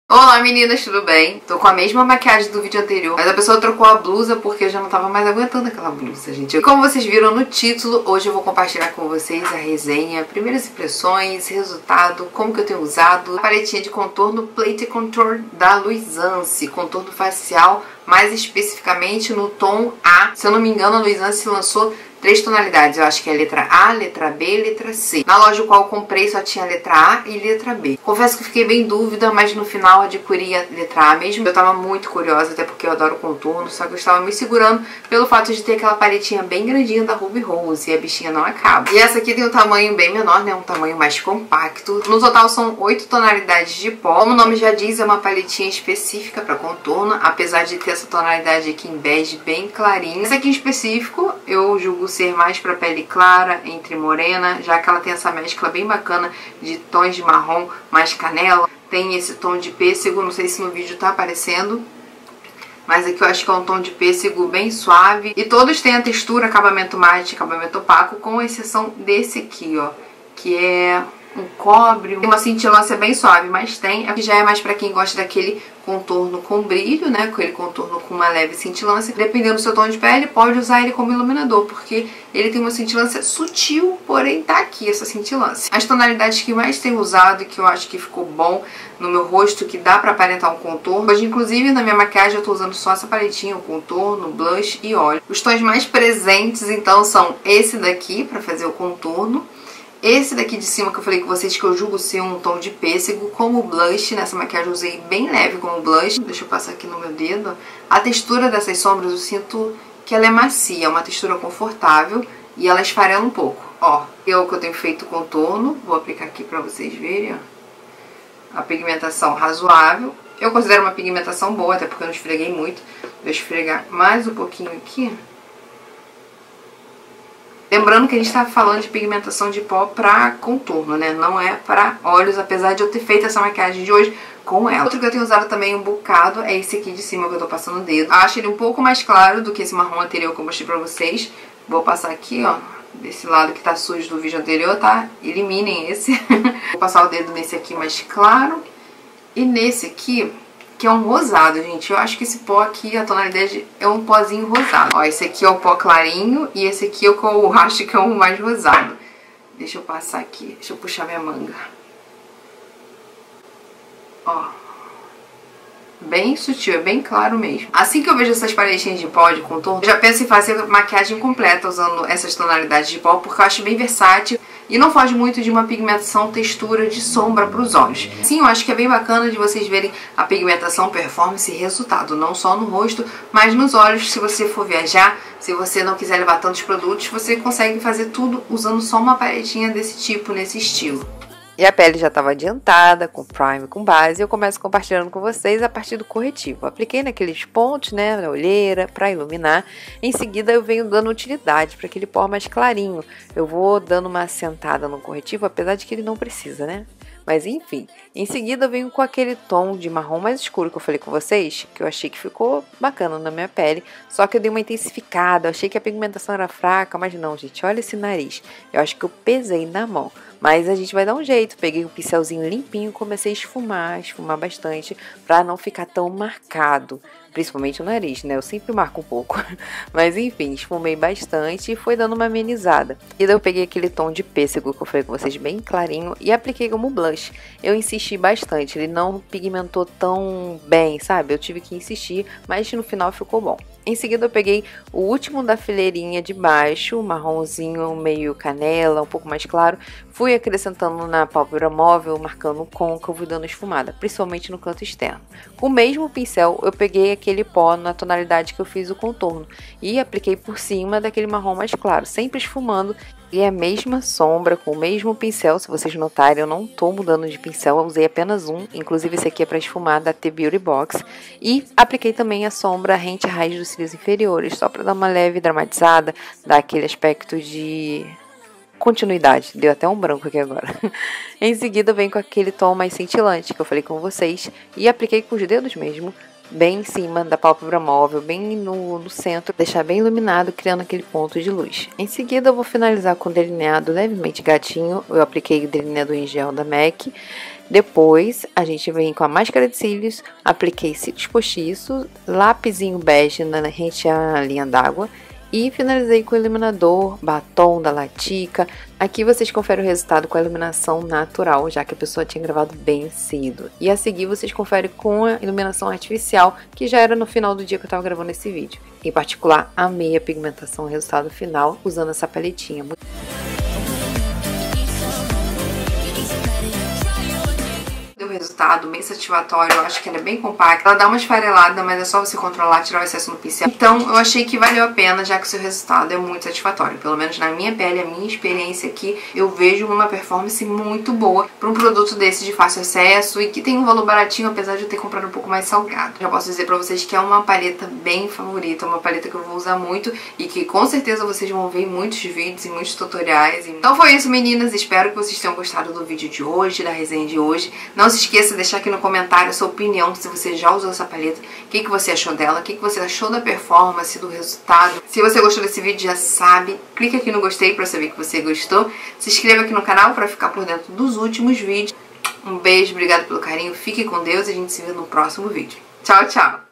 Olá meninas, tudo bem? Tô com a mesma maquiagem do vídeo anterior, mas a pessoa trocou a blusa porque eu já não tava mais aguentando aquela blusa, gente. E como vocês viram no título, hoje eu vou compartilhar com vocês a resenha, primeiras impressões, resultado, como que eu tenho usado a paletinha de contorno Plate Contour da Luisance, contorno facial, mais especificamente no tom A. Se eu não me engano, a Luisance lançou 3 tonalidades, eu acho que é letra A, letra B e letra C. Na loja qual eu comprei só tinha letra A e letra B. Confesso que fiquei bem em dúvida, mas no final adquiri a letra A mesmo. Eu tava muito curiosa, até porque eu adoro contorno, só que eu estava me segurando pelo fato de ter aquela paletinha bem grandinha da Ruby Rose e a bichinha não acaba. E essa aqui tem um tamanho bem menor, né? Um tamanho mais compacto. No total são 8 tonalidades de pó. Como o nome já diz, é uma paletinha específica para contorno, apesar de ter essa tonalidade aqui em bege bem clarinha. Essa aqui em específico eu julgo ser mais para pele clara, entre morena, já que ela tem essa mescla bem bacana de tons de marrom mais canela. Tem esse tom de pêssego, não sei se no vídeo tá aparecendo, mas aqui eu acho que é um tom de pêssego bem suave. E todos têm a textura acabamento mate, acabamento opaco, com exceção desse aqui, ó, que é um cobre, tem uma cintilância bem suave, mas tem, aqui já é mais pra quem gosta daquele contorno com brilho, né, aquele contorno com uma leve cintilância. Dependendo do seu tom de pele, pode usar ele como iluminador, porque ele tem uma cintilância sutil, porém tá aqui essa cintilância. As tonalidades que mais tenho usado e que eu acho que ficou bom no meu rosto, que dá pra aparentar um contorno. Hoje, inclusive, na minha maquiagem eu tô usando só essa paletinha, o contorno, blush e óleo. Os tons mais presentes, então, são esse daqui, pra fazer o contorno. Esse daqui de cima que eu falei com vocês, que eu julgo ser um tom de pêssego, como blush. Nessa maquiagem eu usei bem leve como blush. Deixa eu passar aqui no meu dedo. A textura dessas sombras eu sinto que ela é macia, é uma textura confortável e ela esfarela um pouco. Ó, que eu tenho feito contorno, vou aplicar aqui pra vocês verem, ó. A pigmentação razoável. Eu considero uma pigmentação boa, até porque eu não esfreguei muito. Deixa eu esfregar mais um pouquinho aqui. Lembrando que a gente tá falando de pigmentação de pó pra contorno, né? Não é pra olhos, apesar de eu ter feito essa maquiagem de hoje com ela. Outro que eu tenho usado também um bocado é esse aqui de cima que eu tô passando o dedo. Acho ele um pouco mais claro do que esse marrom anterior que eu mostrei pra vocês. Vou passar aqui, ó, desse lado que tá sujo do vídeo anterior, tá? Eliminem esse. Vou passar o dedo nesse aqui mais claro. E nesse aqui, que é um rosado, gente. Eu acho que esse pó aqui, a tonalidade é um pozinho rosado. Ó, esse aqui é o pó clarinho e esse aqui é o que eu acho que é o mais rosado. Deixa eu passar aqui, deixa eu puxar minha manga. Ó, bem sutil, é bem claro mesmo. Assim que eu vejo essas paletinhas de pó de contorno, eu já penso em fazer maquiagem completa usando essas tonalidades de pó, porque eu acho bem versátil e não foge muito de uma pigmentação textura de sombra para os olhos. Sim, eu acho que é bem bacana de vocês verem a pigmentação, performance e resultado, não só no rosto, mas nos olhos. Se você for viajar, se você não quiser levar tantos produtos, você consegue fazer tudo usando só uma paletinha desse tipo, nesse estilo. E a pele já estava adiantada, com prime, com base, e eu começo compartilhando com vocês a partir do corretivo. Apliquei naqueles pontos, né, na olheira, para iluminar. Em seguida eu venho dando utilidade para aquele pó mais clarinho. Eu vou dando uma assentada no corretivo, apesar de que ele não precisa, né? Mas enfim, em seguida eu venho com aquele tom de marrom mais escuro que eu falei com vocês, que eu achei que ficou bacana na minha pele, só que eu dei uma intensificada, eu achei que a pigmentação era fraca, mas não, gente, olha esse nariz, eu acho que eu pesei na mão, mas a gente vai dar um jeito. Peguei um pincelzinho limpinho, comecei a esfumar bastante, pra não ficar tão marcado. Principalmente o nariz, né? Eu sempre marco um pouco. Mas enfim, esfumei bastante e foi dando uma amenizada. E daí eu peguei aquele tom de pêssego que eu falei com vocês, bem clarinho, e apliquei como blush. Eu insisti bastante, ele não pigmentou tão bem, sabe? Eu tive que insistir, mas no final ficou bom. Em seguida eu peguei o último da fileirinha de baixo, marronzinho meio canela, um pouco mais claro. Fui acrescentando na pálpebra móvel, marcando o côncavo e dando esfumada, principalmente no canto externo. Com o mesmo pincel eu peguei aquele pó na tonalidade que eu fiz o contorno e apliquei por cima daquele marrom mais claro, sempre esfumando. E a mesma sombra, com o mesmo pincel, se vocês notarem, eu não tô mudando de pincel, eu usei apenas um, inclusive esse aqui é para esfumar da The Beauty Box. E apliquei também a sombra rente à raiz dos cílios inferiores, só para dar uma leve dramatizada, dar aquele aspecto de continuidade. Deu até um branco aqui agora. Em seguida vem com aquele tom mais cintilante que eu falei com vocês e apliquei com os dedos mesmo bem em cima da pálpebra móvel, bem no centro, deixar bem iluminado, criando aquele ponto de luz. Em seguida eu vou finalizar com delineado levemente gatinho, eu apliquei o delineador em gel da MAC. Depois a gente vem com a máscara de cílios, apliquei cílios postiços, lapisinho bege na rente à linha d'água e finalizei com o iluminador, batom da Latica. Aqui vocês conferem o resultado com a iluminação natural, já que a pessoa tinha gravado bem cedo. E a seguir vocês conferem com a iluminação artificial, que já era no final do dia que eu estava gravando esse vídeo. Em particular, amei a pigmentação, o resultado final, usando essa paletinha. O resultado bem satisfatório, eu acho que ela é bem compacta, ela dá uma esfarelada, mas é só você controlar, tirar o excesso no pincel. Então eu achei que valeu a pena, já que o seu resultado é muito satisfatório, pelo menos na minha pele, a minha experiência aqui, eu vejo uma performance muito boa para um produto desse de fácil acesso e que tem um valor baratinho, apesar de eu ter comprado um pouco mais salgado. Já posso dizer pra vocês que é uma paleta bem favorita, uma paleta que eu vou usar muito e que com certeza vocês vão ver em muitos vídeos e muitos tutoriais. Então foi isso, meninas, espero que vocês tenham gostado do vídeo de hoje, da resenha de hoje. Não se esqueça de deixar aqui no comentário a sua opinião, se você já usou essa paleta, o que você achou dela, o que você achou da performance, do resultado. Se você gostou desse vídeo, já sabe, clica aqui no gostei pra saber que você gostou. Se inscreva aqui no canal pra ficar por dentro dos últimos vídeos. Um beijo, obrigado pelo carinho, fique com Deus e a gente se vê no próximo vídeo. Tchau, tchau!